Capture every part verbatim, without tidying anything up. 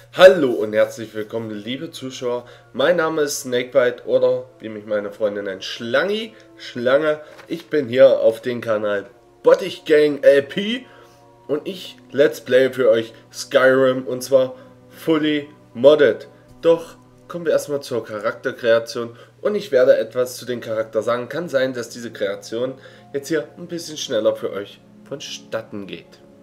Hallo und herzlich willkommen, liebe Zuschauer. Mein Name ist Snakebite oder wie mich meine Freunde nennen, Schlangi, Schlange. Ich bin hier auf dem Kanal Bottich Gang L P und ich let's play für euch Skyrim und zwar fully modded. Doch kommen wir erstmal zur Charakterkreation und ich werde etwas zu den Charakter sagen. Kann sein, dass diese Kreation jetzt hier ein bisschen schneller für euch vonstatten geht.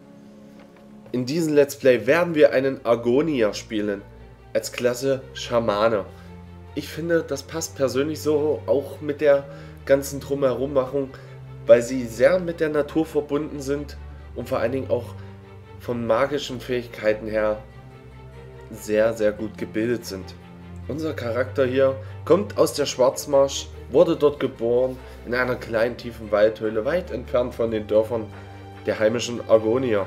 In diesem Let's Play werden wir einen Argonier spielen, als Klasse Schamane. Ich finde, das passt persönlich so auch mit der ganzen Drumherummachung, weil sie sehr mit der Natur verbunden sind und vor allen Dingen auch von magischen Fähigkeiten her sehr, sehr gut gebildet sind. Unser Charakter hier kommt aus der Schwarzmarsch, wurde dort geboren, in einer kleinen tiefen Waldhöhle, weit entfernt von den Dörfern der heimischen Argonier.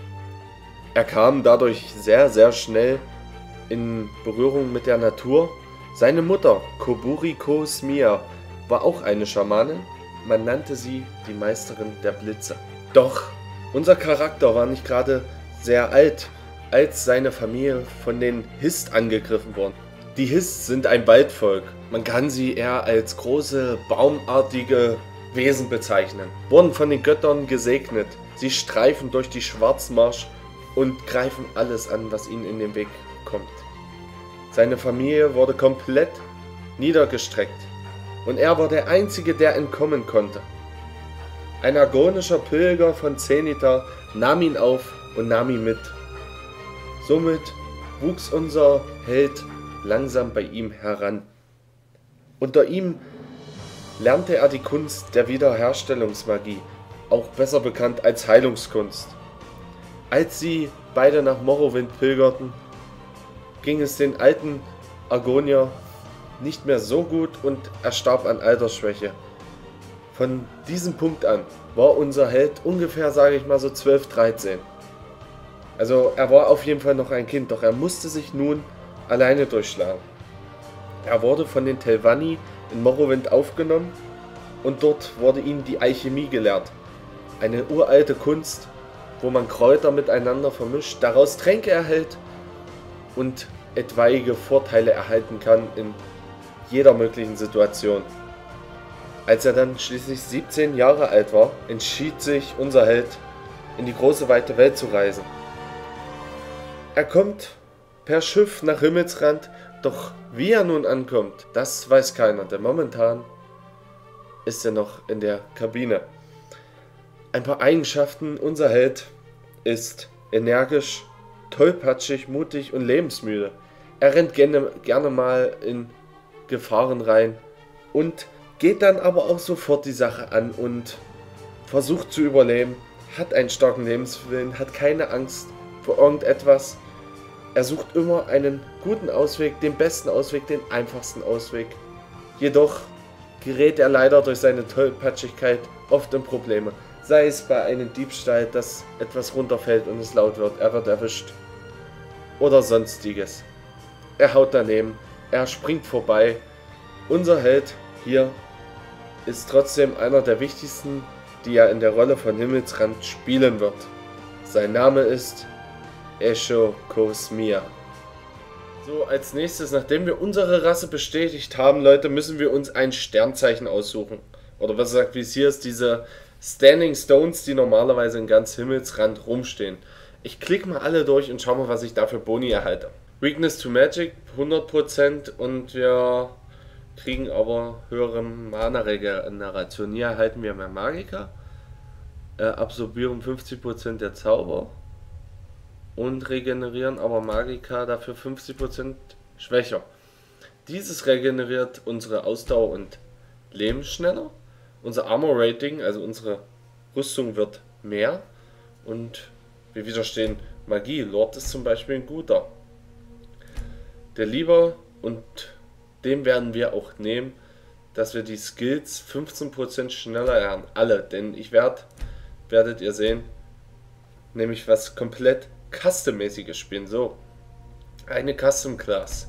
Er kam dadurch sehr, sehr schnell in Berührung mit der Natur. Seine Mutter, Koburiko Smia, war auch eine Schamanin. Man nannte sie die Meisterin der Blitze. Doch unser Charakter war nicht gerade sehr alt, als seine Familie von den Hist angegriffen wurde. Die Hist sind ein Waldvolk. Man kann sie eher als große, baumartige Wesen bezeichnen. Wurden von den Göttern gesegnet. Sie streifen durch die Schwarzmarsch und greifen alles an, was ihnen in den Weg kommt. Seine Familie wurde komplett niedergestreckt und er war der Einzige, der entkommen konnte. Ein argonischer Pilger von Zenithar nahm ihn auf und nahm ihn mit. Somit wuchs unser Held langsam bei ihm heran. Unter ihm lernte er die Kunst der Wiederherstellungsmagie, auch besser bekannt als Heilungskunst. Als sie beide nach Morrowind pilgerten, ging es den alten Argonier nicht mehr so gut und er starb an Altersschwäche. Von diesem Punkt an war unser Held ungefähr, sage ich mal, so zwölf, dreizehn. Also er war auf jeden Fall noch ein Kind, doch er musste sich nun alleine durchschlagen. Er wurde von den Telvanni in Morrowind aufgenommen und dort wurde ihm die Alchemie gelehrt. Eine uralte Kunst, wo man Kräuter miteinander vermischt, daraus Tränke erhält und etwaige Vorteile erhalten kann in jeder möglichen Situation. Als er dann schließlich siebzehn Jahre alt war, entschied sich unser Held, in die große weite Welt zu reisen. Er kommt per Schiff nach Himmelsrand, doch wie er nun ankommt, das weiß keiner, denn momentan ist er noch in der Kabine. Ein paar Eigenschaften: Unser Held ist energisch, tollpatschig, mutig und lebensmüde. Er rennt gerne, gerne mal in Gefahren rein und geht dann aber auch sofort die Sache an und versucht zu überleben, hat einen starken Lebenswillen, hat keine Angst vor irgendetwas. Er sucht immer einen guten Ausweg, den besten Ausweg, den einfachsten Ausweg. Jedoch gerät er leider durch seine Tollpatschigkeit oft in Probleme. Sei es bei einem Diebstahl, dass etwas runterfällt und es laut wird, er wird erwischt. Oder sonstiges. Er haut daneben, er springt vorbei. Unser Held hier ist trotzdem einer der wichtigsten, die er in der Rolle von Himmelsrand spielen wird. Sein Name ist Esho Cosmia. So, als nächstes, nachdem wir unsere Rasse bestätigt haben, Leute, müssen wir uns ein Sternzeichen aussuchen. Oder was sagt, wie es hier ist, diese Standing Stones, die normalerweise in ganz Himmelsrand rumstehen. Ich klicke mal alle durch und schau mal, was ich da für Boni erhalte. Weakness to Magic hundert Prozent und wir kriegen aber höhere Mana-Regeneration. Hier erhalten wir mehr Magika, äh, absorbieren fünfzig Prozent der Zauber und regenerieren aber Magika dafür fünfzig Prozent schwächer. Dieses regeneriert unsere Ausdauer und Leben schneller. Unser Armor Rating, also unsere Rüstung, wird mehr und wir widerstehen Magie. Lord ist zum Beispiel ein guter. Der Lieber, und dem werden wir auch nehmen, dass wir die Skills fünfzehn Prozent schneller lernen. Alle, denn ich werde, werdet ihr sehen, nämlich was komplett Custom-mäßiges spielen. So, eine Custom Class.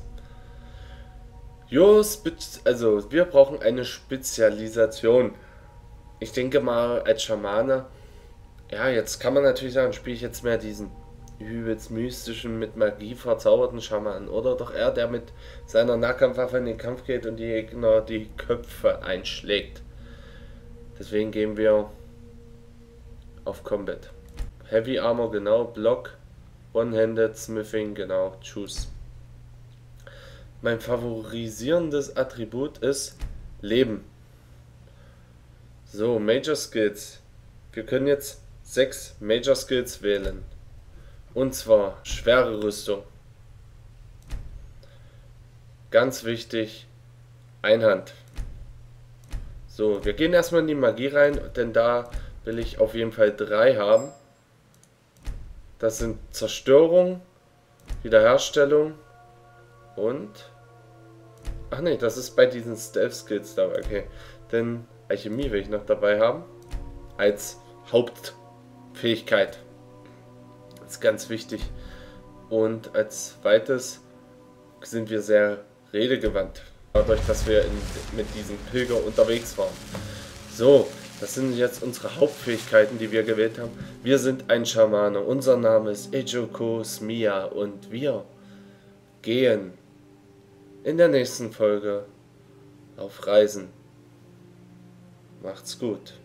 Jo, also wir brauchen eine Spezialisation. Ich denke mal, als Schamane, ja, jetzt kann man natürlich sagen, spiele ich jetzt mehr diesen übelst mystischen, mit Magie verzauberten Schamanen. Oder doch er, der mit seiner Nahkampfwaffe in den Kampf geht und die Gegner die Köpfe einschlägt. Deswegen gehen wir auf Combat. Heavy Armor, genau. Block. One-Handed Smithing, genau. Choose. Mein favorisierendes Attribut ist Leben. So, Major Skills. Wir können jetzt sechs Major Skills wählen. Und zwar schwere Rüstung. Ganz wichtig, Einhand. So, wir gehen erstmal in die Magie rein, denn da will ich auf jeden Fall drei haben. Das sind Zerstörung, Wiederherstellung und... Ach ne, das ist bei diesen Stealth Skills dabei, okay. Denn Alchemie will ich noch dabei haben. Als Hauptfähigkeit. Das ist ganz wichtig. Und als zweites sind wir sehr redegewandt. Dadurch, dass wir in, mit diesem Pilger unterwegs waren. So, das sind jetzt unsere Hauptfähigkeiten, die wir gewählt haben. Wir sind ein Schamane. Unser Name ist Ejoko Smia und wir gehen in der nächsten Folge auf Reisen. Macht's gut.